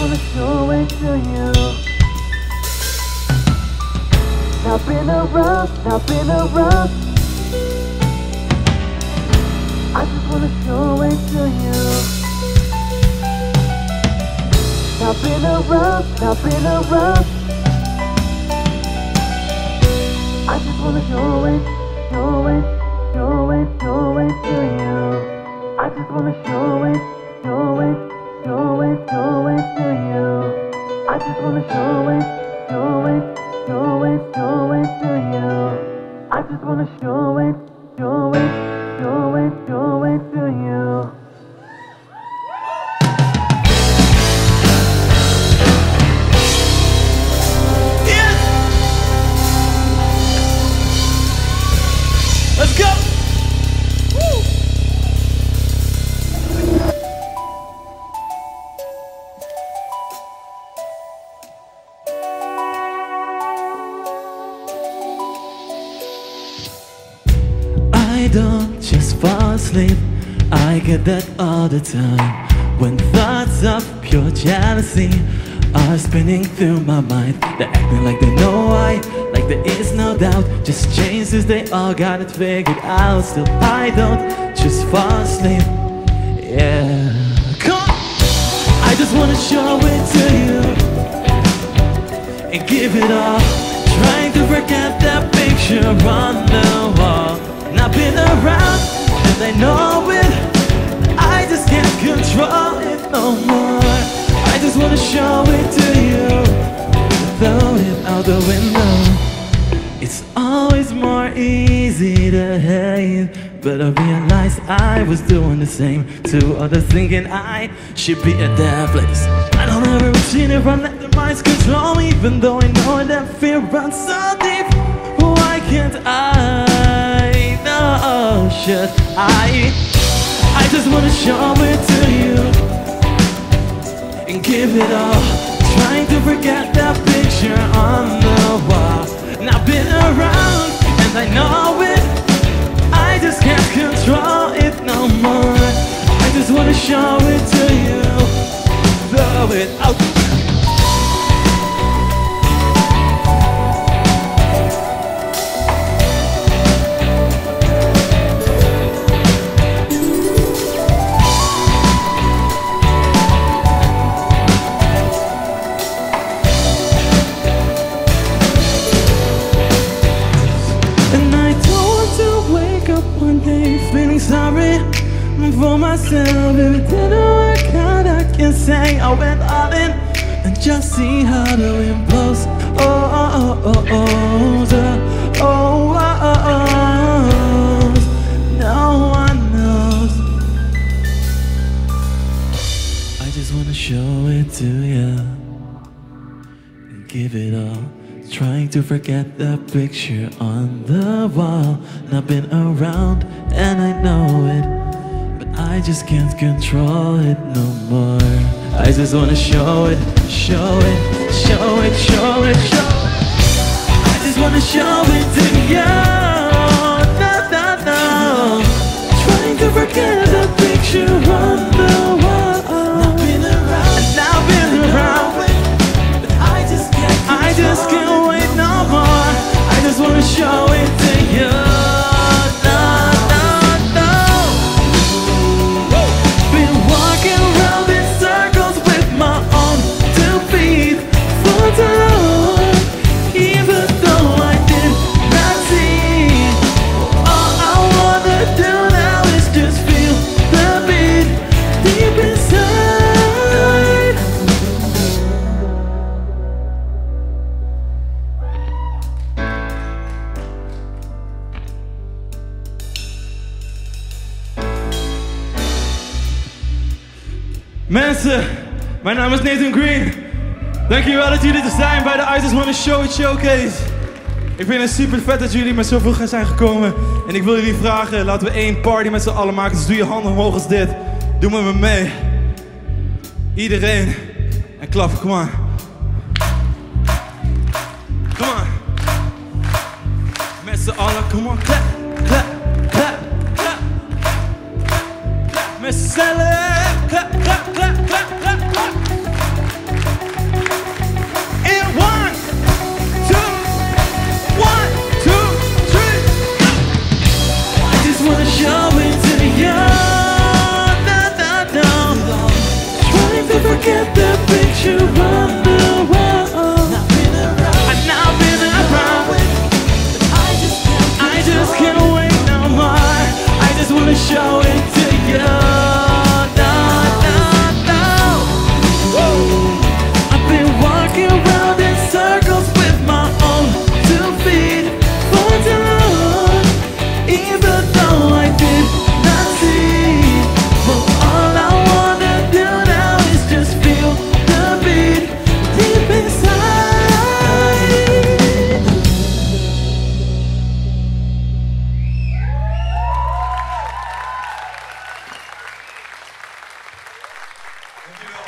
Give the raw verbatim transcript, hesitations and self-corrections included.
wanna show it to you. Not been around, not been around. I just wanna show it to you. Not been around, not been around. I just wanna show it, show it, show it, show it to you. I just wanna show it, show it, show it, show it to you. I just wanna show it, show it, show it, show it to you. I just wanna show it, show it, show it, show it to you. Let's go! Woo! I don't just fall asleep, I get that all the time. When thoughts of pure jealousy are spinning through my mind, they're acting like they know why, like there is no doubt. Just changes, they all got it figured out. Still I don't just fall asleep. Yeah, come on. I just wanna show it to you and give it all, trying to forget that picture on the wall. And I've been around and I know it, I just can't control it no more. I just wanna show it to you, throw it out the window. It's always more easy to hate, but I realized I was doing the same to others, thinking I should be at their place. I don't ever seen it run, let the minds control me, even though I know that fear runs so deep. Why can't I? No, should I? I just wanna show it to you and give it all, trying to forget that picture on the wall. And I've been around and I know it, I just can't control it no more. I just wanna show it to you, throw it out. Feeling sorry for myself. If it didn't work out, I can say I went all in and just see how the wind blows. Oh, oh, oh, oh, oh, oh, oh, oh, oh. No one knows. I just wanna show it to you and give it all, trying to forget the picture on the wall. And I've been around and I know it, but I just can't control it no more. I just wanna show it, show it, show it, show it, show it. I just wanna show it to you. No, no, no. Trying to forget the picture on the wall. And I've been around, and I've been around, but I just can't control I just can't wait no more. I just wanna show it to you. Mensen, mijn naam is Nathan Green. Dankjewel dat jullie er zijn bij de I Just Wanna Show It Showcase. Ik vind het super vet dat jullie met zoveel zijn gekomen. En ik wil jullie vragen, laten we één party met z'n allen maken. Dus doe je handen omhoog als dit. Doe met me mee. Iedereen. En klap, kom aan. Kom aan. Met z'n allen, kom aan. Klap, klap, klap, klap. Met z'n allen. Klap, klap, klap, klap, klap, klap. forget the picture on the wall. I've been around, I've now been around, but I just can't, I just can't wait no more. I just wanna show it to you. No, no, no. Woo. I've been walking around in circles with my own two feet for too long, even though I did not see. But all I wanna do now is just feel the beat deep inside. Dankjewel.